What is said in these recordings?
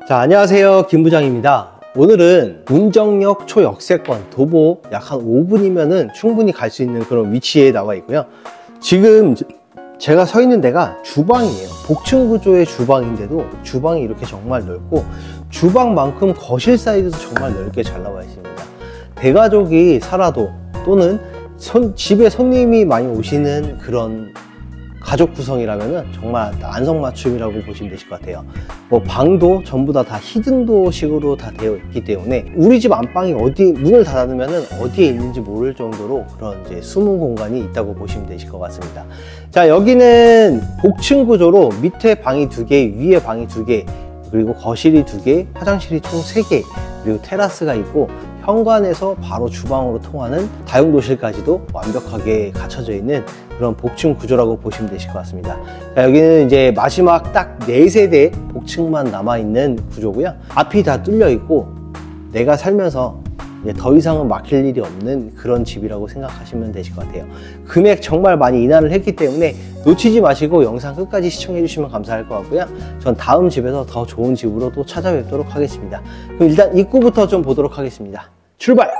자, 안녕하세요, 김 부장입니다. 오늘은 문정역 초역세권 도보 약 한 5분이면 충분히 갈 수 있는 그런 위치에 나와 있고요. 지금 제가 서 있는 데가 주방이에요. 복층 구조의 주방인데도 주방이 이렇게 정말 넓고 주방만큼 거실 사이즈도 정말 넓게 잘 나와 있습니다. 대가족이 살아도 또는 집에 손님이 많이 오시는 그런 가족 구성이라면 정말 안성맞춤이라고 보시면 되실 것 같아요. 뭐 방도 전부 다 히든도어 식으로 다 되어 있기 때문에 우리 집 안방이 문을 닫으면 어디에 있는지 모를 정도로 그런 이제 숨은 공간이 있다고 보시면 되실 것 같습니다. 자, 여기는 복층 구조로 밑에 방이 2개, 위에 방이 2개, 그리고 거실이 2개, 화장실이 총 3개, 그리고 테라스가 있고 현관에서 바로 주방으로 통하는 다용도실까지도 완벽하게 갖춰져 있는 그런 복층 구조라고 보시면 되실 것 같습니다. 자, 여기는 이제 마지막 딱 4세대 복층만 남아있는 구조고요. 앞이 다 뚫려 있고 내가 살면서 이제 더 이상은 막힐 일이 없는 그런 집이라고 생각하시면 되실 것 같아요. 금액 정말 많이 인하를 했기 때문에 놓치지 마시고 영상 끝까지 시청해 주시면 감사할 것 같고요. 전 다음 집에서 더 좋은 집으로 또 찾아뵙도록 하겠습니다. 그럼 일단 입구부터 좀 보도록 하겠습니다. 출발!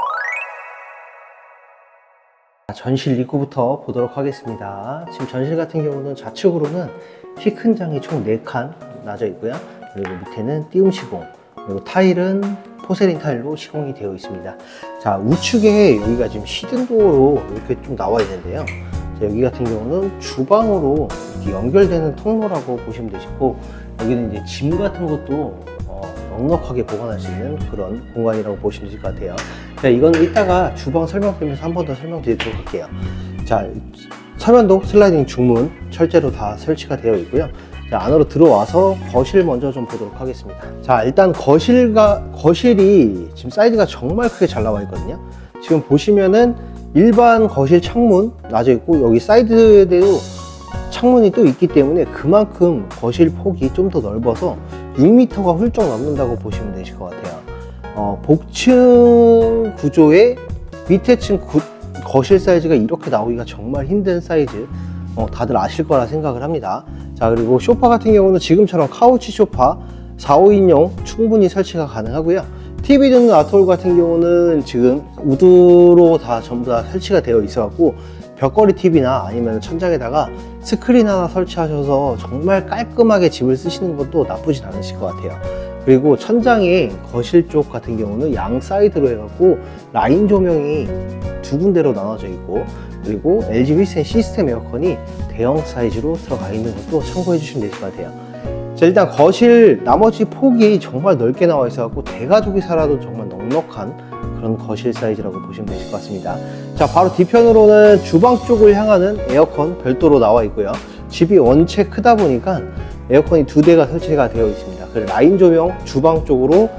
전실 입구부터 보도록 하겠습니다. 지금 전실 같은 경우는 좌측으로는 키 큰 장이 총 4칸 나져 있고요. 그리고 밑에는 띄움 시공, 그리고 타일은 포세린 타일로 시공이 되어 있습니다. 자, 우측에 여기가 지금 히든도어로 이렇게 좀 나와 있는데요. 자, 여기 같은 경우는 주방으로 이렇게 연결되는 통로라고 보시면 되시고, 여기는 이제 짐 같은 것도 넉넉하게 보관할 수 있는 그런 공간이라고 보시면 될 것 같아요. 자, 이건 이따가 주방 설명드리면서 한 번 더 설명드리도록 할게요. 자, 서면동 슬라이딩 중문 철제로 다 설치가 되어 있고요. 자, 안으로 들어와서 거실 먼저 좀 보도록 하겠습니다. 자, 일단 거실이 지금 사이즈가 정말 크게 잘 나와 있거든요. 지금 보시면은 일반 거실 창문 나져 있고 여기 사이드에도 창문이 또 있기 때문에 그만큼 거실 폭이 좀 더 넓어서 6m가 훌쩍 넘는다고 보시면 되실 것 같아요. 복층 구조의 밑에 층 거실 사이즈가 이렇게 나오기가 정말 힘든 사이즈, 다들 아실 거라 생각을 합니다. 자, 그리고 소파 같은 경우는 지금처럼 카우치 소파 4, 5인용 충분히 설치가 가능하고요. TV 듣는 아트홀 같은 경우는 지금 우드로 다 전부 다 설치가 되어 있어 갖고 벽걸이 TV나 아니면 천장에다가 스크린 하나 설치하셔서 정말 깔끔하게 집을 쓰시는 것도 나쁘진 않으실 것 같아요. 그리고 천장에 거실 쪽 같은 경우는 양 사이드로 해갖고 라인 조명이 2군데로 나눠져 있고, 그리고 LG 휘센 시스템 에어컨이 대형 사이즈로 들어가 있는 것도 참고해 주시면 되실 것 같아요. 자, 일단 거실 나머지 폭이 정말 넓게 나와 있어갖고 대가족이 살아도 정말 넉넉한 그런 거실 사이즈라고 보시면 되실 것 같습니다. 자, 바로 뒤편으로는 주방 쪽을 향하는 에어컨 별도로 나와 있고요. 집이 원체 크다 보니까 에어컨이 2대가 설치가 되어 있습니다. 그리고 라인 조명 주방 쪽으로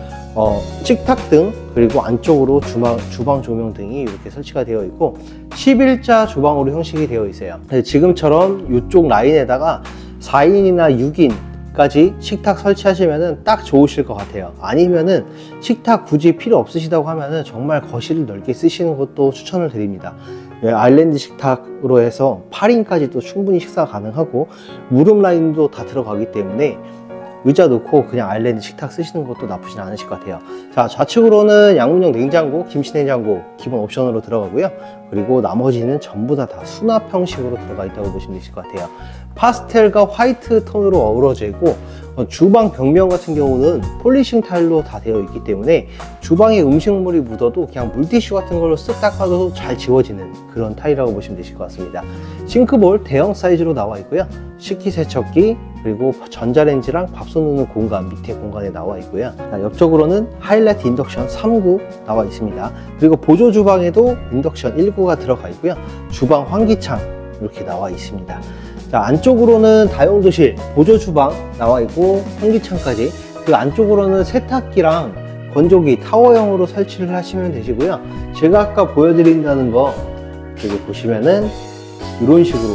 식탁등, 그리고 안쪽으로 주방 조명 등이 이렇게 설치가 되어 있고 11자 주방으로 형식이 되어 있어요. 지금처럼 이쪽 라인에다가 4인이나 6인 까지 식탁 설치하시면은 딱 좋으실 것 같아요. 아니면은 식탁 굳이 필요 없으시다고 하면은 정말 거실을 넓게 쓰시는 것도 추천을 드립니다. 아일랜드 식탁으로 해서 8인까지도 충분히 식사가 가능하고 무릎 라인도 다 들어가기 때문에 의자 놓고 그냥 아일랜드 식탁 쓰시는 것도 나쁘진 않으실 것 같아요. 자, 좌측으로는 양문형 냉장고, 김치냉장고 기본 옵션으로 들어가고요. 그리고 나머지는 전부 다 수납 형식으로 들어가 있다고 보시면 되실 것 같아요. 파스텔과 화이트 톤으로 어우러져 있고 주방 벽면 같은 경우는 폴리싱 타일로 다 되어 있기 때문에 주방에 음식물이 묻어도 그냥 물티슈 같은 걸로 쓱 닦아도 잘 지워지는 그런 타일이라고 보시면 되실 것 같습니다. 싱크볼 대형 사이즈로 나와 있고요. 식기세척기, 그리고 전자레인지랑 밥솥 넣는 공간 밑에 공간에 나와 있고요. 자, 옆쪽으로는 하이라이트 인덕션 3구 나와 있습니다. 그리고 보조 주방에도 인덕션 1구가 들어가 있고요. 주방 환기창 이렇게 나와 있습니다. 자, 안쪽으로는 다용도실, 보조 주방 나와 있고 환기창까지, 그 안쪽으로는 세탁기랑 건조기 타워형으로 설치를 하시면 되시고요. 제가 아까 보여드린다는 거 여기 보시면은 이런 식으로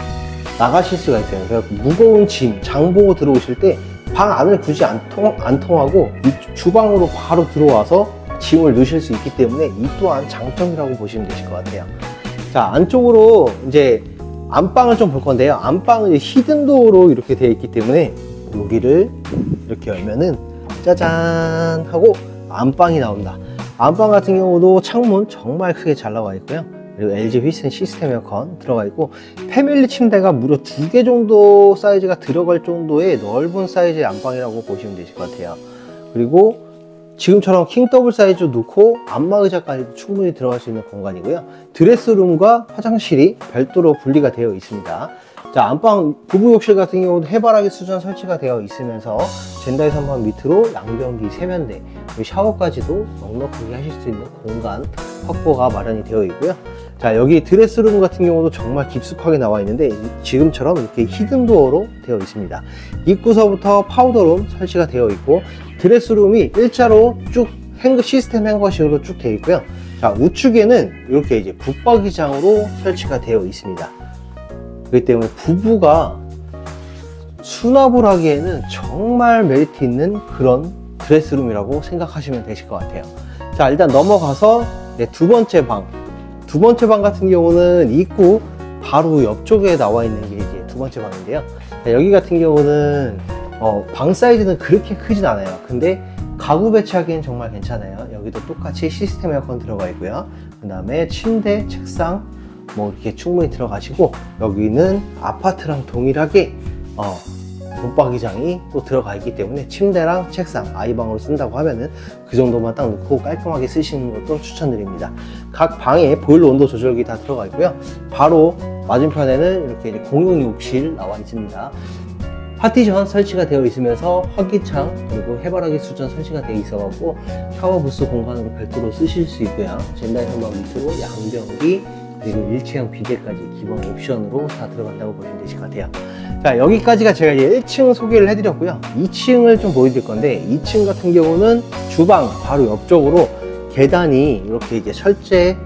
나가실 수가 있어요. 그래서 무거운 짐, 장 보고 들어오실 때 방 안을 굳이 안 통하고 이 주방으로 바로 들어와서 짐을 넣으실 수 있기 때문에 이 또한 장점이라고 보시면 되실 것 같아요. 자, 안쪽으로 이제 안방을 좀 볼 건데요. 안방은 히든도어로 이렇게 되어 있기 때문에 여기를 이렇게 열면은 짜잔 하고 안방이 나옵니다. 안방 같은 경우도 창문 정말 크게 잘 나와 있고요. 그리고 LG 휘슨 시스템 에어컨 들어가 있고, 패밀리 침대가 무려 2개 정도 사이즈가 들어갈 정도의 넓은 사이즈의 안방이라고 보시면 되실 것 같아요. 그리고 지금처럼 킹 더블 사이즈 놓고 안마 의자까지 충분히 들어갈 수 있는 공간이고요. 드레스룸과 화장실이 별도로 분리가 되어 있습니다. 자, 안방 부부 욕실 같은 경우도 해바라기 수전 설치가 되어 있으면서 젠다이 선반 밑으로 양변기, 세면대, 샤워까지도 넉넉하게 하실 수 있는 공간 확보가 마련이 되어 있고요. 자, 여기 드레스룸 같은 경우도 정말 깊숙하게 나와 있는데 지금처럼 이렇게 히든도어로 되어 있습니다. 입구서부터 파우더룸 설치가 되어 있고, 드레스룸이 일자로 쭉 시스템 행거식으로 쭉 되어 있고요. 자, 우측에는 이렇게 이제 붙박이장으로 설치가 되어 있습니다. 그렇기 때문에 부부가 수납을 하기에는 정말 메리트 있는 그런 드레스룸이라고 생각하시면 되실 것 같아요. 자, 일단 넘어가서 두 번째 방 같은 경우는 입구 바로 옆쪽에 나와 있는 게 이제 두 번째 방인데요. 자, 여기 같은 경우는 방 사이즈는 그렇게 크진 않아요. 근데 가구 배치하기엔 정말 괜찮아요. 여기도 똑같이 시스템 에어컨 들어가 있고요. 그 다음에 침대, 책상 뭐 이렇게 충분히 들어가시고, 여기는 아파트랑 동일하게 붙박이장이 또 들어가 있기 때문에 침대랑 책상 아이방으로 쓴다고 하면은 그 정도만 딱 놓고 깔끔하게 쓰시는 것도 추천드립니다. 각 방에 보일러 온도 조절기 다 들어가 있고요. 바로 맞은편에는 이렇게 이제 공용 욕실 나와 있습니다. 파티션 설치가 되어 있으면서 환기창 그리고 해바라기 수전 설치가 되어 있어갖고 샤워 부스 공간으로 별도로 쓰실 수 있고요. 젠다이 선반 밑으로 양변기 그리고 일체형 비데까지 기본 옵션으로 다 들어간다고 보시면 되실 것 같아요. 자, 여기까지가 제가 이제 1층 소개를 해드렸고요. 2층을 좀 보여드릴 건데, 2층 같은 경우는 주방 바로 옆쪽으로 계단이 이렇게 이제 철제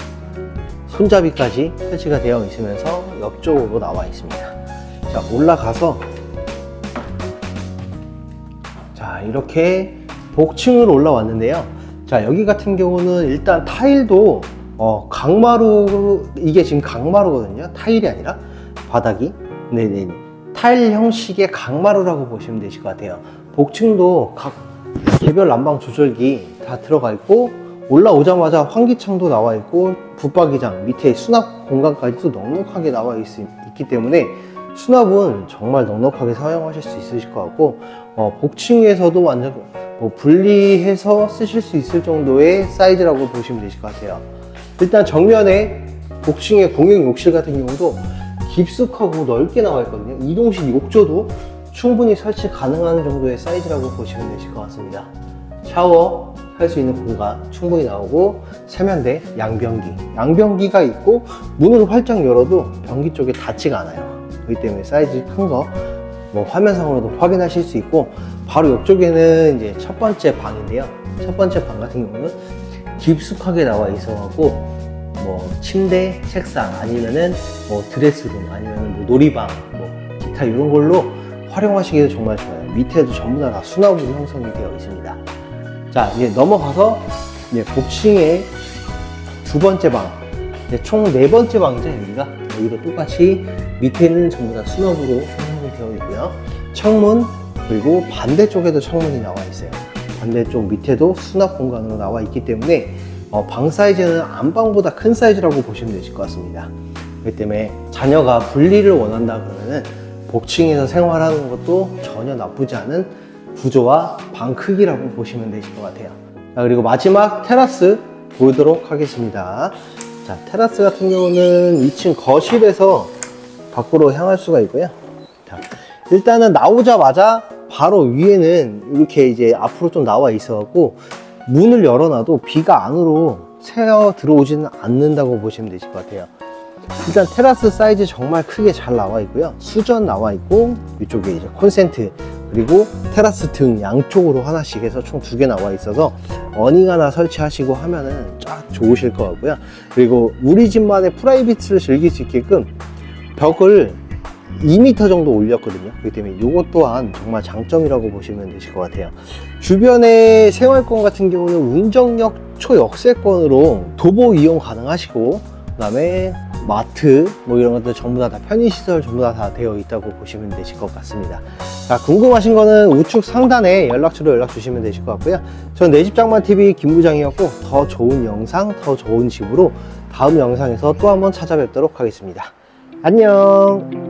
손잡이까지 설치가 되어 있으면서 옆쪽으로 나와 있습니다. 자, 올라가서 자, 이렇게 복층으로 올라왔는데요. 자, 여기 같은 경우는 일단 타일도 강마루, 이게 지금 강마루거든요. 타일이 아니라 바닥이. 네네네. 타일 형식의 강마루라고 보시면 되실 것 같아요. 복층도 각 개별 난방 조절기 다 들어가 있고, 올라오자마자 환기창도 나와 있고, 붙박이장 밑에 수납 공간까지도 넉넉하게 나와 있기 때문에 수납은 정말 넉넉하게 사용하실 수 있으실 것 같고, 복층에서도 완전 분리해서 쓰실 수 있을 정도의 사이즈라고 보시면 되실 것 같아요. 일단 정면에 복층의 공용 욕실 같은 경우도 깊숙하고 넓게 나와 있거든요. 이동식 욕조도 충분히 설치 가능한 정도의 사이즈라고 보시면 되실 것 같습니다. 샤워 할 수 있는 공간 충분히 나오고, 세면대, 양변기가 있고, 문을 활짝 열어도 변기 쪽에 닿지가 않아요. 그렇기 때문에 사이즈 큰 거 화면상으로도 확인하실 수 있고, 바로 옆쪽에는 이제 첫 번째 방인데요. 첫 번째 방 같은 경우는 깊숙하게 나와 있어갖고 침대, 책상 아니면은 드레스룸 아니면은 놀이방 기타 이런 걸로 활용하시기도 정말 좋아요. 밑에도 전부 다 수납으로 형성이 되어 있습니다. 자, 이제 넘어가서 이제 복층의 두 번째 방, 총 네 번째 방이죠. 여기도 똑같이 밑에는 전부 다 수납으로 형성이 되어 있고요. 창문, 그리고 반대쪽에도 창문이 나와 있어요. 반대쪽 밑에도 수납 공간으로 나와 있기 때문에 방 사이즈는 안방보다 큰 사이즈라고 보시면 되실 것 같습니다. 그렇기 때문에 자녀가 분리를 원한다 그러면은 복층에서 생활하는 것도 전혀 나쁘지 않은 구조와 방 크기라고 보시면 되실 것 같아요. 자, 그리고 마지막 테라스 보도록 하겠습니다. 자, 테라스 같은 경우는 2층 거실에서 밖으로 향할 수가 있고요. 자, 일단은 나오자마자 바로 위에는 이렇게 이제 앞으로 좀 나와 있어갖고 문을 열어놔도 비가 안으로 새어 들어오지는 않는다고 보시면 되실 것 같아요. 일단 테라스 사이즈 정말 크게 잘 나와 있고요. 수전 나와 있고, 위쪽에 이제 콘센트, 그리고 테라스 등 양쪽으로 하나씩 해서 총 2개 나와 있어서 어닝 하나 설치하시고 하면은 쫙 좋으실 것 같고요. 그리고 우리 집만의 프라이빗을 즐길 수 있게끔 벽을 2m 정도 올렸거든요. 그렇기 때문에 이것 또한 정말 장점이라고 보시면 되실 것 같아요. 주변의 생활권 같은 경우는 운정역 초역세권으로 도보 이용 가능하시고, 그 다음에 마트 뭐 이런 것들 전부 다 편의시설 전부 다 되어 있다고 보시면 되실 것 같습니다. 자, 궁금하신 거는 우측 상단에 연락처로 연락 주시면 되실 것 같고요. 전 내집장만TV 김부장이었고, 더 좋은 영상, 더 좋은 집으로 다음 영상에서 또 한번 찾아뵙도록 하겠습니다. 안녕.